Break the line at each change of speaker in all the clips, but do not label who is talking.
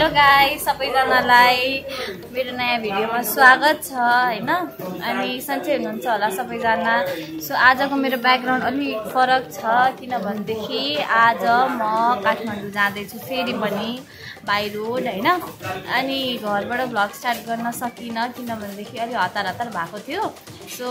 Hello guys, सबैजनालाई मेरो नयाँ भिडियोमा स्वागत छ हैन। अनि सन्चै हुनुहुन्छ होला सबैजना। सो आजको मेरो ब्याकग्राउन्ड अलि फरक छ किनभनेदेखि आज म काठमाडौँ जाँदैछु फेरि पनि बाइ रोड हैन। अनि घरबाट भ्लग स्टार्ट गर्न सकिन किनभनेदेखि अलि हतार भएको थियो। सो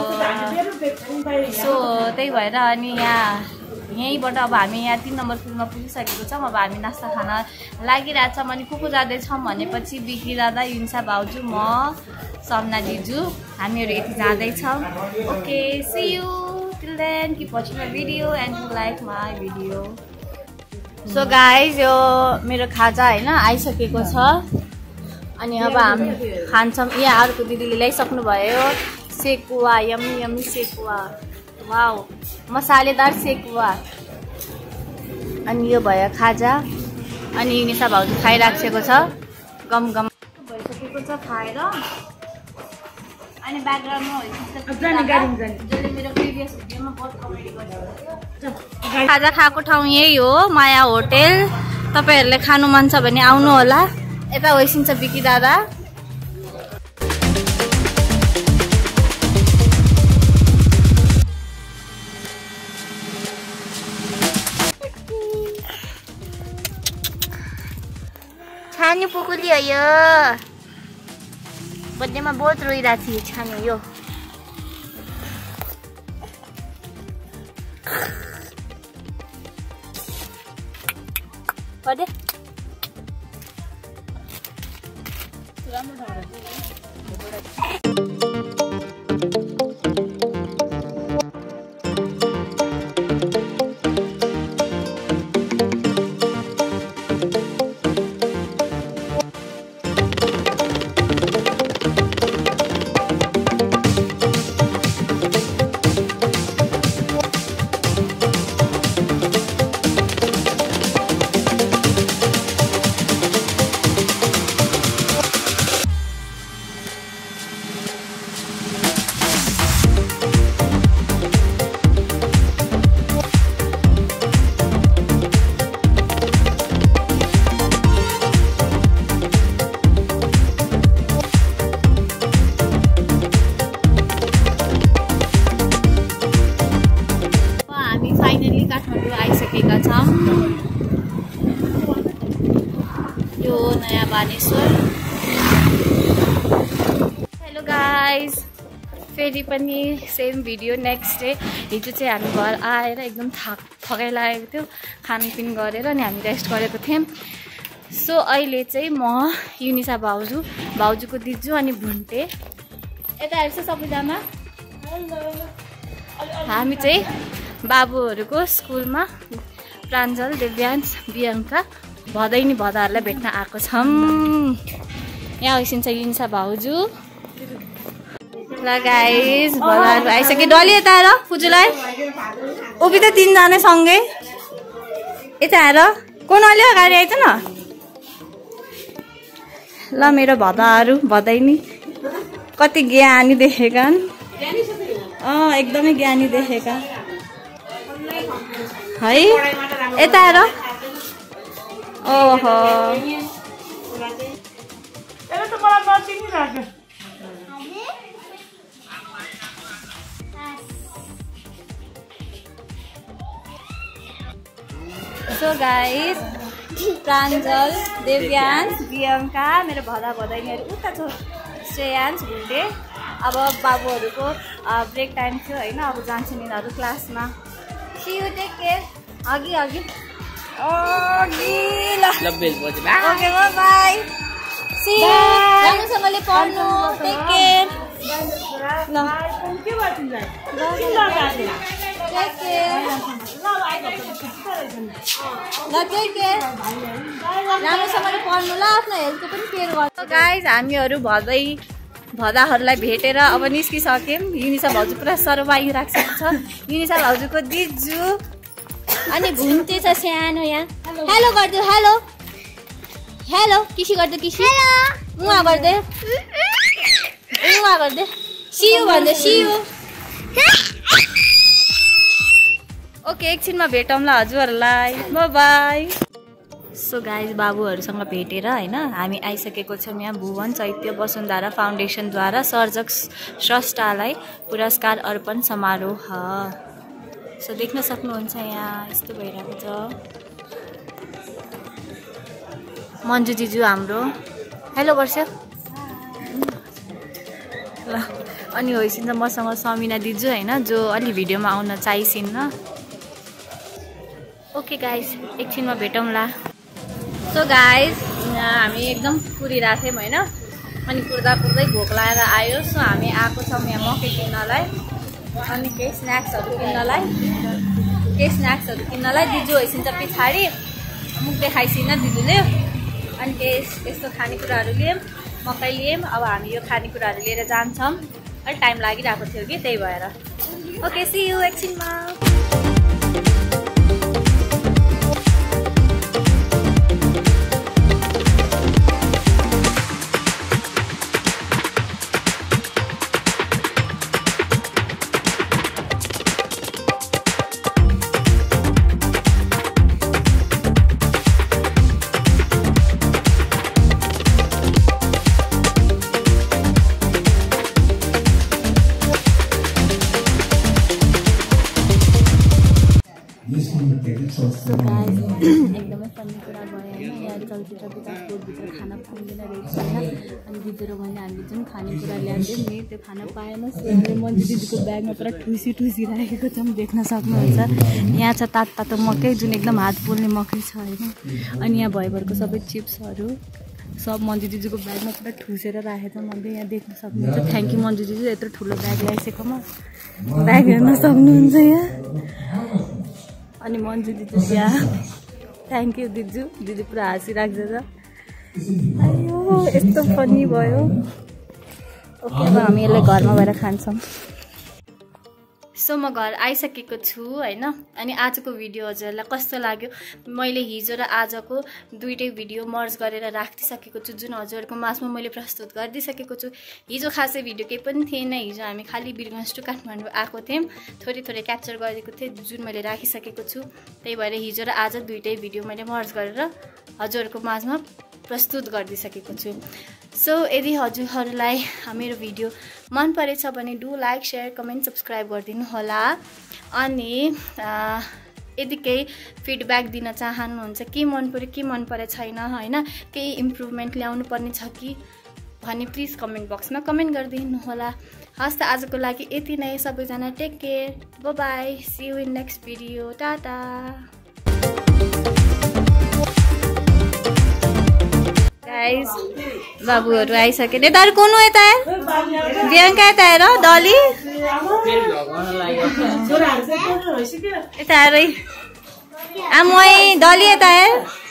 त्यही भएर अनि यहीँबाट अब हामी यहाँ 3 नम्बर पुलमा पुगिसकेको छौँ। अब हामी नास्ता खान लागिरहेछौँ। अनि को जाँदैछौँ भनेपछि बिकी दादा, युन्सा भाउजू, म, समना दिजु हामीहरू यति जाँदैछौँ। Okay, see you till then, keep watching my video and you like my video. So guys, यो मेरो खाजा हैन आइसकेको छ। अनि अब हामी खान्छौँ। यहाँ अर्को दिदीले ल्याइसक्नु भयो सेकुवा, यम्मी यम्मी सेकुवा, वाउ, मसालेदार सेकुवा। अनि यो भयो खाजा। अनि निशा भाउजू खाइराखेको छ, गम गम भइसकेको छ खाएर। अनि ब्याकग्राउन्डमा जसले मेरो प्रिभियस भिडियोमा बहुत कमेडी गरिसक्यो। खाजा खाएको ठाउँ यही हो, माया होटेल। तपाईँहरूले खानु मन छ भने आउनु होला। यता होइसिन्छ बिकी दादा। छानी पुकुली हो यो, बर्थडेमा बहुत रोइरहेको थियो छानी यो। काठमाडौँ आइसकेका छौँ। यो नयाँ बानेश्वर। हेलो गाइस, फेरि पनि सेम भिडियो नेक्स्ट डे। हिजो चाहिँ हामी घर आएर एकदम थकाइ लागेको थियो, खानपिन गरेर अनि हामी रेस्ट गरेको थियौँ। सो अहिले चाहिँ म, युनिसा भाउजूको दिजु अनि भुन्टे यता हेर्छ सबैजना। हामी चाहिँ बाबुहरूको स्कुलमा प्राञ्जल, देव्यान्स, बियङ्का, भदैनी भदाहरूलाई भेट्न आएको छौँ। यहाँ होइसिन्छ युनिसा भाउजू। ल गाइस, भदाहरू आइसक्यो। डली यता आएर पुजुलाई उभि त 3 जना सँगै यता आएर को नल्यो अगाडि आइज न। ल मेरो भदाहरू, भदैनी कति ज्ञानी देखेका, एकदमै ज्ञानी देखेका है। यता आएर ओहो, सो गाइस, प्राञ्जल, देव्यान्स, बियङ्का, मेरो भदैनीहरू उता छ, श्रेयांश, भुन्टे। अब बाबुहरूको ब्रेक टाइम थियो होइन, अब जान्छन् यिनीहरू क्लासमा। See you, take care. Huggy. Okay, bye. See you. राम्रोसँगले पढ्नु, take care. राम्रोसँगले पढ्नु ल, आफ्नो हेल्थको पनि केयर गर्नु। गाइस, हामीहरू भदाहरूलाई भेटेर अब निस्किसक्यौँ। युनिसा भाउजू पुरा सरबाई राखिसकेको छ, युनिसा भाउजूको दिजु। अनि भुन्टे छ सानो यहाँ। हेलो गरिदियो, हेलो हेलो, किसी गरिदियो, किसी उहाँ गरिदियो, उहाँ गरिदियो, सियु भनिदियो, सियु। ओके, एकछिनमा भेटौँ ल हजुरहरूलाई, बाई बाई। सो गाइज बाबुहरूसँग भेटेर हैन हामी आइसकेको छौँ यहाँ भुवन चैत्य वसुन्धरा फाउन्डेसनद्वारा सर्जक स्रष्टालाई पुरस्कार अर्पण समारोह। सो देख्न सक्नुहुन्छ यहाँ यस्तो भइरहेको छ। मन्जु जिजु हाम्रो हेलो वर्ष ल अनि होइसिन्छ मसँग समिना दिजु हैन जो अलि भिडियोमा आउन चाहिसिन्न। ओके गाइज एकछिनमा भेटौँला। सो गाइज हामी एकदम कुरिरहेको थियौँ हैन अनि कुर्दा कुर्दै भोक लागेर आयो। सो हामी आएको छौँ यहाँ मकै किन्नलाई अनि केही स्न्याक्सहरू किन्नलाई दिजु होइसिन्छ पछाडि मुख देखाइसिन दिजुले अनि यस्तो खानेकुराहरू लियौँ मकै लियौँ। अब हामी यो खानेकुराहरू लिएर जान्छौँ अलि टाइम लागिरहेको थियो कि त्यही भएर। ओके सी यू एकछिनमा। एकदमै फनी कुरा भयो होइन। यहाँ चलचित्र विकास बोर्डभित्र खाना पाउँदैन रहेछ होइन। अनि दिदी र मैले हामीले जुन खानेकुरा ल्याउँथ्यौँ नि त्यो खाना पाएन। मन्जु दिदीको ब्यागमा पुरा ठुसी राखेको छ देख्न सक्नुहुन्छ। यहाँ छ तातो मकै जुन एकदम हात पोल्ने मकै छ होइन। अनि यहाँ भयभरको सबै चिप्सहरू सब मन्जु दिदीको ब्यागमा पुरा ठुसेर राखेको छ मैले यहाँ देख्न सक्नुहुन्छ। थ्याङ्क यू मन्जु दिदी यत्रो ठुलो ब्याग ल्याइसकेकोमा। ब्याग हेर्न सक्नुहुन्छ यहाँ। अनि मन्जु दिजु त्यहाँ थ्याङ्क यू दिजु दिदी पुरा हाँसिराख्छ त। अयो यस्तो फनी भयो। ओके अब हामी यसलाई घरमा गएर खान्छौँ। सो म घर आइसकेको छु होइन। अनि आजको भिडियो हजुरहरूलाई कस्तो लाग्यो? मैले हिजो र आजको दुईटै भिडियो मर्ज गरेर राखिसकेको छु जुन हजुरहरूको माझमा मैले प्रस्तुत गरिदिइसकेको छु। हिजो खासै भिडियो केही पनि थिएन। हिजो हामी खालि वीरगञ्ज टु काठमाडौँ आएको थियौँ। थोरै क्याप्चर गरेको थिएँ जुन मैले राखिसकेको छु। त्यही भएर हिजो र आज दुईटै भिडियो मैले मर्ज गरेर हजुरहरूको माझमा प्रस्तुत गरिदिइसकेको छु। सो यदि हजुरहरूलाई मेरो भिडियो मन परेछ भने do like share comment subscribe गरिदिनु होला। अनि यदि केही फिडब्याक दिन चाहनुहुन्छ के मन पर्यो के मन परे छैन होइन केही इम्प्रुभमेन्ट ल्याउनु पर्ने छ कि भने प्लिज कमेन्ट बक्समा कमेन्ट गरिदिनु होला। हस् त आजको लागि यति नै। सबैजना take care bye see you in next video टाटा। गाइस बाबुहरू आइसके यताहरू कोनु यता बिहानका यता हेर डली यता हेर आमै डली यता हेर।